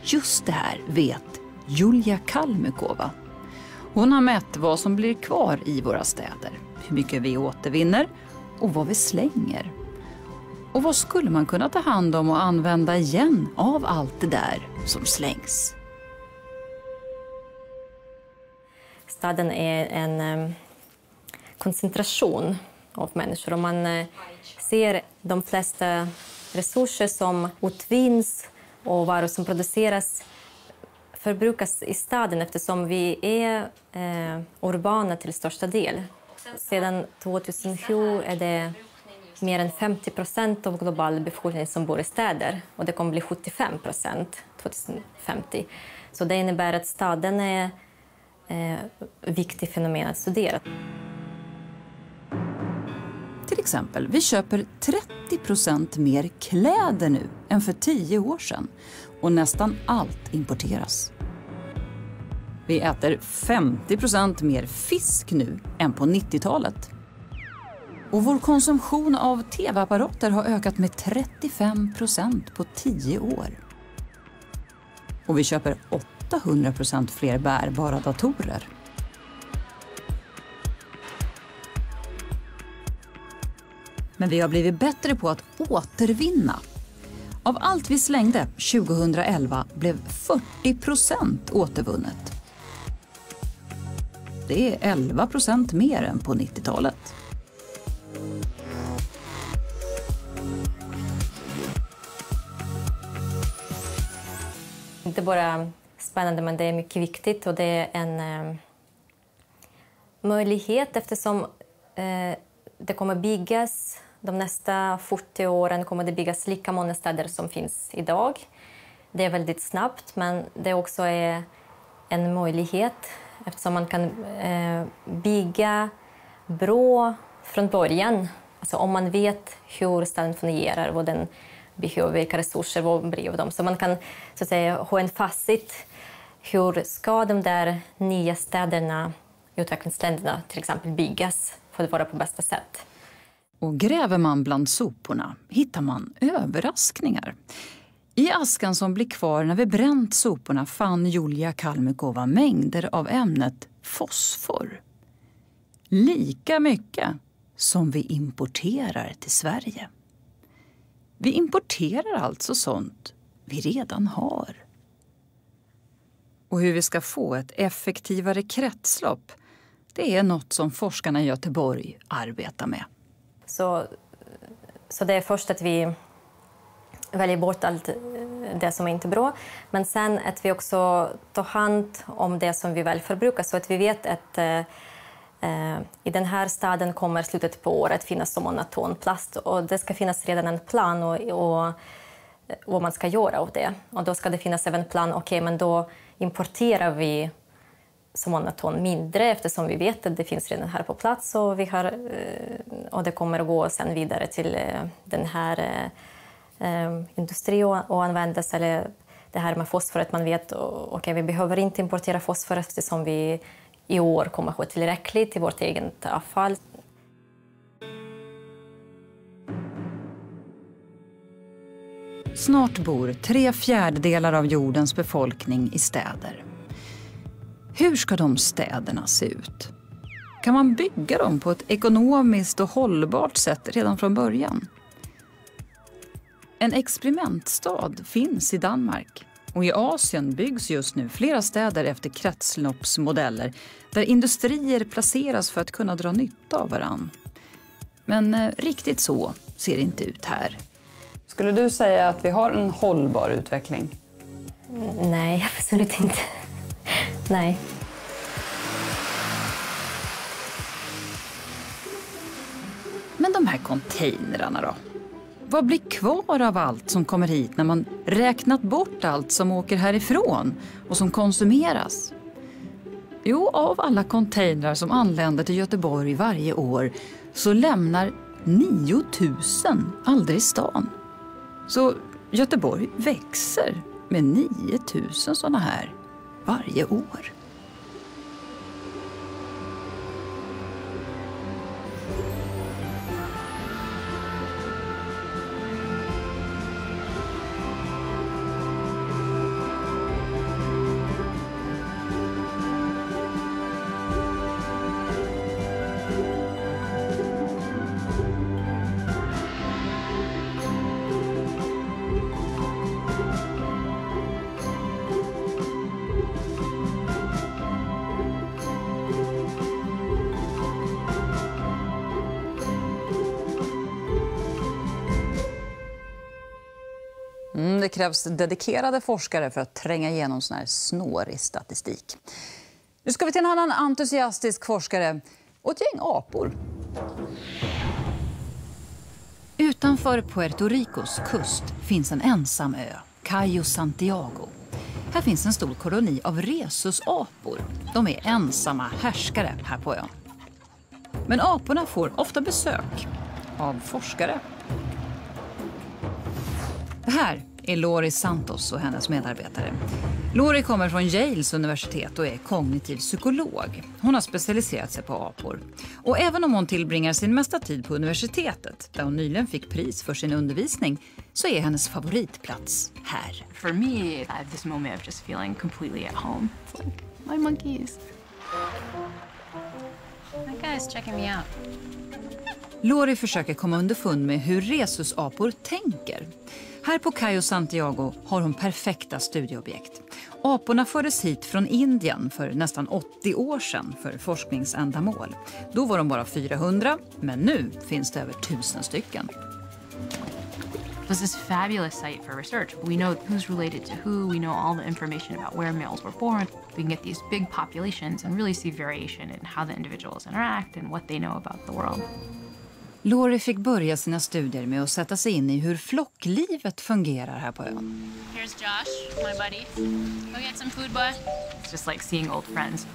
I: just det här vet Julia Kalmykova. Hon har mätt vad som blir kvar i våra städer, hur mycket vi återvinner och vad vi slänger. Och vad skulle man kunna ta hand om och använda igen av allt det där som slängs?
J: Staden är en koncentration av människor och man ser de flesta resurser som utvinns och varor som produceras förbrukas i staden eftersom vi är eh, urbana till största del. Sedan tvåtusensju är det mer än femtio procent av global befolkning som bor i städer och det kommer bli sjuttiofem procent tjugohundrafemtio. Så det innebär att staden är ett eh, viktigt fenomen att studera.
I: Till exempel, vi köper trettio procent mer kläder nu än för tio år sedan och nästan allt importeras. Vi äter femtio procent mer fisk nu än på nittiotalet. Och vår konsumtion av tv-apparater har ökat med trettiofem procent på tio år. Och vi köper åttahundra procent fler bärbara datorer. Men vi har blivit bättre på att återvinna. Av allt vi slängde tjugohundraelva blev fyrtio procent återvunnet. Det är elva procent mer än på nittiotalet.
J: Inte bara spännande, men det är mycket viktigt och det är en eh, möjlighet eftersom eh, det kommer byggas. De nästa fyrtio åren kommer det byggas lika många städer som finns idag. Det är väldigt snabbt, men det också är en möjlighet eftersom man kan eh, bygga bra från början. Alltså om man vet hur staden fungerar, vad den behöver, vilka resurser, vad bredvid dem. Så man kan så att säga ha en facit. Hur ska de där nya städerna, utvecklingsländerna till exempel, byggas för att vara på bästa sätt?
I: Och gräver man bland soporna hittar man överraskningar. I askan som blir kvar när vi bränt soporna fann Julia Kalmykova mängder av ämnet fosfor. Lika mycket som vi importerar till Sverige. Vi importerar alltså sånt vi redan har. Och hur vi ska få ett effektivare kretslopp, det är något som forskarna i Göteborg arbetar med.
J: Så, så det är först att vi väljer bort allt det som är inte bra. Men sen att vi också tar hand om det som vi väl förbrukar. Så att vi vet att eh, i den här staden kommer slutet på året finnas så många ton plast. Och det ska finnas redan en plan och, och vad man ska göra av det. Och då ska det finnas även en plan, okej okay, men då importerar vi så många ton mindre eftersom vi vet att det finns redan här på plats och, vi har, och det kommer att gå sen vidare till den här eh, industrin och, och användas. Eller det här med fosfor, att man vet att okay, vi behöver inte importera fosfor eftersom vi i år kommer att ha tillräckligt till vårt eget avfall.
I: Snart bor tre fjärdedelar av jordens befolkning i städer. Hur ska de städerna se ut? Kan man bygga dem på ett ekonomiskt och hållbart sätt redan från början? En experimentstad finns i Danmark. Och i Asien byggs just nu flera städer efter kretsloppsmodeller där industrier placeras för att kunna dra nytta av varann. Men eh, riktigt så ser det inte ut här.
D: Skulle du säga att vi har en hållbar utveckling?
J: Nej, absolut inte. Nej.
I: Men de här containrarna då? Vad blir kvar av allt som kommer hit när man räknat bort allt som åker härifrån och som konsumeras? Jo, av alla containrar som anländer till Göteborg varje år så lämnar nio tusen aldrig stan. Så Göteborg växer med nio tusen sådana här varje år.
D: det krävs dedikerade forskare för att tränga igenom sån här snårig statistik. Nu ska vi till en annan entusiastisk forskare och ett gäng apor.
I: Utanför Puerto Ricos kust finns en ensam ö, Cayo Santiago. Här finns en stor koloni av rhesusapor. De är ensamma härskare här på ön. Men aporna får ofta besök av forskare. Det här är Lori Santos och hennes medarbetare. Lori kommer från Yales universitet och är kognitiv psykolog. Hon har specialiserat sig på apor. Och även om hon tillbringar sin mesta tid på universitetet, där hon nyligen fick pris för sin undervisning, så är hennes favoritplats här.
B: For me, I have this moment of just feeling completely at home. It's like, my monkeys. That guy's checking me out.
I: Lori försöker komma underfund med hur rhesusapor tänker. Här på Cayo Santiago har hon perfekta studieobjekt. Aporna fördes hit från Indien för nästan åttio år sedan för forskningsändamål. Då var de bara fyrahundra, men nu finns det över tusen stycken.
B: It was this fabulous site for research. We know who's related to who, we know all the information about where males were born. We can get these big populations and really see variation in how the individuals interact and what they know about the world.
I: Lori fick börja sina studier med att sätta sig in i hur flocklivet fungerar här på ön.
B: Here's Josh, my buddy. Go get some food, boy. It's just like seeing old friends.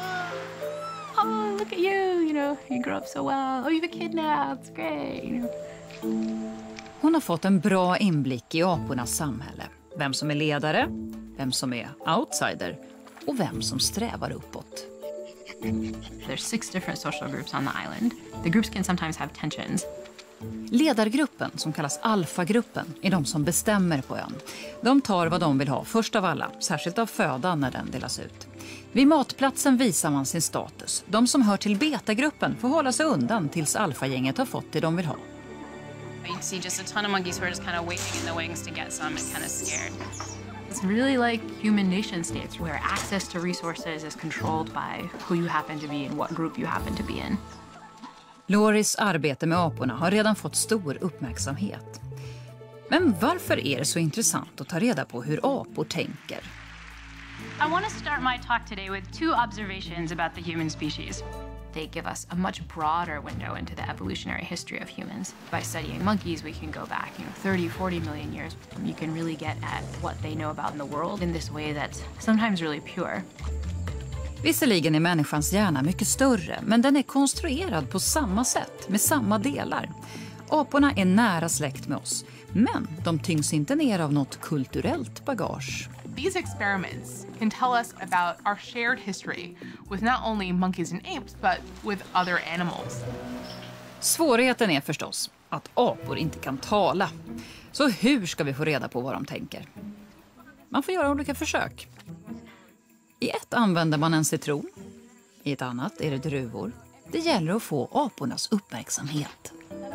B: Oh, look at you, you know, you grew up so well. Oh, you have a kid now, it's great, you know.
I: Hon har fått en bra inblick i apornas samhälle. Vem som är ledare, vem som är outsider och vem som strävar uppåt.
B: There's six different social groups on the island. The groups can sometimes have tensions.
I: Ledargruppen, som kallas alfagruppen, är de som bestämmer på ön. De tar vad de vill ha först av alla, särskilt av födan när den delas ut. Vid matplatsen visar man sin status. De som hör till betagruppen får hålla sig undan tills alfagänget har fått det de vill ha.
B: You can see just a ton of monkeys who are just kind of waiting in the wings to get some and kind of scared. It's really like human nation states where access to resources is controlled by who you happen to be and what group you happen to be in.
I: Loris arbete med aporna har redan fått stor uppmärksamhet. Men varför är det så intressant att ta reda på hur apor tänker?
B: I want to start my talk today with two observations about the human species. They give us a much broader window into the evolutionary history of humans. By studying monkeys, we can go back, you know, thirty, forty million years. You can really get at what they know about in the world in this way that's sometimes really pure.
I: Visserligen är människans hjärna mycket större, men den är konstruerad på samma sätt, med samma delar. Aporna är nära släkt med oss, men de tyngs inte ner av något kulturellt bagage.
M: These experiments can tell us about our shared history with not only monkeys and apes, but with other animals.
I: Svårigheten är förstås att apor inte kan tala. Så hur ska vi få reda på vad de tänker? Man får göra olika försök. I ett använder man en citron, i ett annat är det druvor. Det gäller att få apornas uppmärksamhet.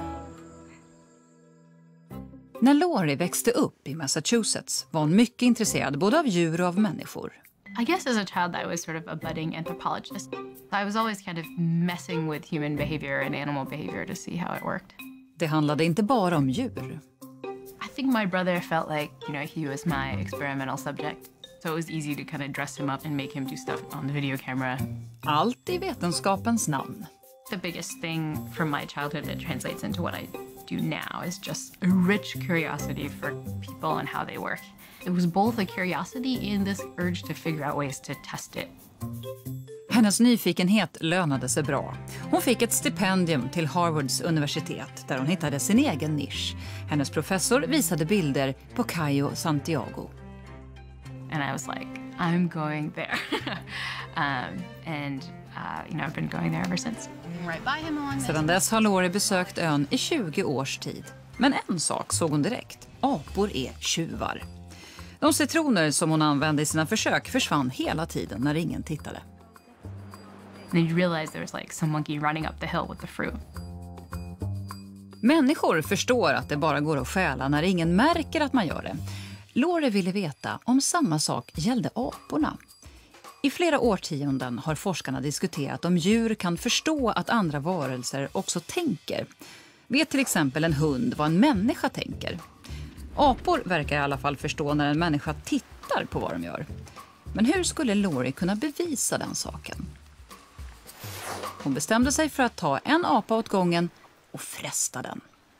I: När Lori växte upp i Massachusetts var hon mycket intresserad både av djur och av människor.
B: I guess as a child I was sort of a budding anthropologist. I was always kind of messing with human behavior and animal behavior to see how it worked.
I: Det handlade inte bara om djur.
B: I think my brother felt like, you know, he was my experimental subject. So it was easy to kind of dress him up and make him do stuff on the video camera.
I: Allt i vetenskapens namn.
B: The biggest thing from my childhood that translates into what I do now is just a rich curiosity for people and how they work. It was both a curiosity and this urge to figure out ways to test it.
I: Hennes nyfikenhet lönade sig bra. Hon fick ett stipendium till Harvards universitet där hon hittade sin egen nisch. Hennes professor visade bilder på Cayo Santiago.
B: And I was like, I'm going there. um, and uh, you know, I've been going there ever since. Right by him along
I: Sedan dess har Lori besökt ön i tjugo års tid. Men en sak såg hon direkt. Apor är tjuvar. De citroner som hon använde i sina försök försvann hela tiden när ingen tittade.
B: And you realize there was like some monkey running up the hill with the fruit.
I: Människor förstår att det bara går att stjäla när ingen märker att man gör det. Lori ville veta om samma sak gällde aporna. I flera årtionden har forskarna diskuterat om djur kan förstå att andra varelser också tänker. Vet till exempel en hund vad en människa tänker?
D: Apor verkar i alla fall förstå när en människa tittar på vad de gör. Men hur skulle Laurie kunna bevisa den saken? Hon bestämde sig för att ta en apa åt gången och fresta den.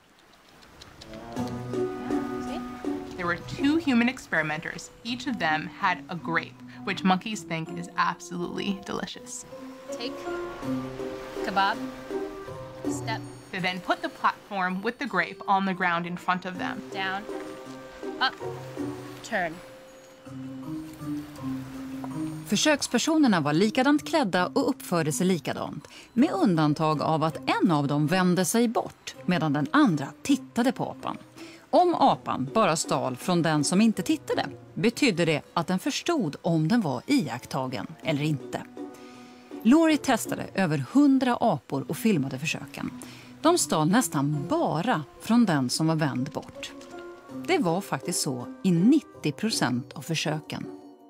M: There were two human experimenters. Each of them had a grape, which monkeys think is absolutely delicious.
B: Take kebab, step
M: They then put the platform with the grape on the ground in front of them.
B: down, up, turn.
D: Försökspersonerna var likadant klädda och uppförde sig likadant, med undantag av att en av dem vände sig bort medan den andra tittade på apan. Om apan bara stal från den som inte tittade betydde det att den förstod om den var iakttagen eller inte. Laurie testade över hundra apor och filmade försöken. De stal nästan bara från den som var vänd bort. Det var faktiskt så i nittio procent av försöken.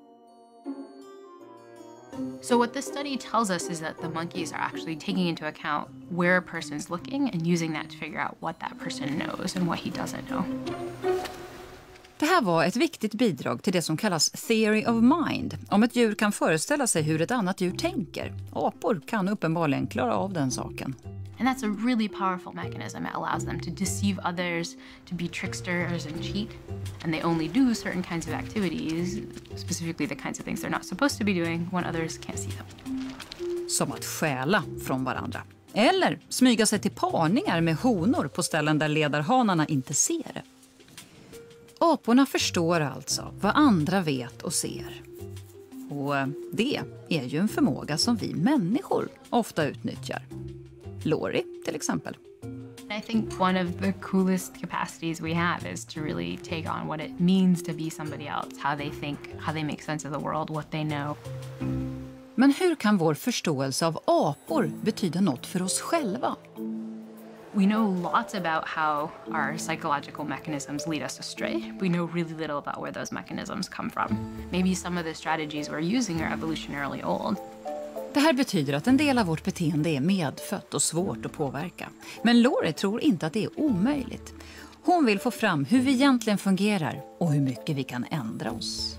B: So what this study tells us is that the monkeys are actually taking into account where a person's looking and using that to figure out what that person knows and what he doesn't know.
D: Det här var ett viktigt bidrag till det som kallas theory of mind. Om ett djur kan föreställa sig hur ett annat djur tänker. Apor kan uppenbarligen klara av den saken.
B: And that's a really powerful mechanism. It allows them to deceive others, to be tricksters and cheat. And they only do certain kinds of activities, specifically the kinds of things they're not supposed to be doing when others can't see them.
D: Som att stjäla från varandra. Eller smyga sig till parningar med honor på ställen där ledarhanarna inte ser det. Aporna förstår alltså vad andra vet och ser. Och det är ju en förmåga som vi människor ofta utnyttjar. Laurie till exempel.
B: I think one of the coolest capacities we have is to really take on what it means to be somebody else, how they think, how they make sense of the world, what they know.
D: Men hur kan vår förståelse av apor betyda något för oss själva?
B: We know lots about how our psychological mechanisms lead us astray. We know really little about where those mechanisms come from. Maybe some of the strategies we're using are evolutionarily old.
D: Det här betyder att en del av vårt beteende är medfött och svårt att påverka. Men Laurie tror inte att det är omöjligt. Hon vill få fram hur vi egentligen fungerar och hur mycket vi kan ändra oss.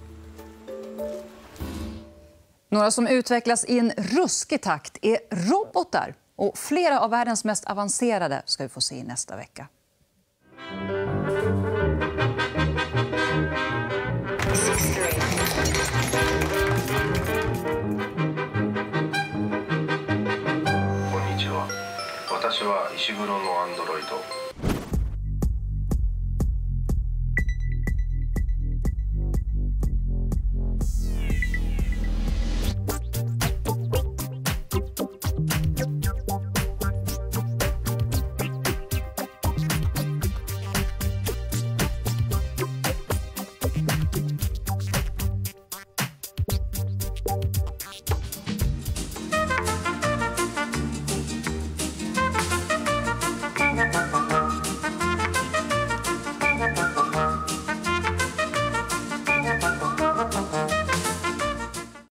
D: Några som utvecklas i en ruskig takt är robotar. Och flera av världens mest avancerade ska vi få se nästa vecka.
G: Konnichiwa. 私は石黒のアンドロイド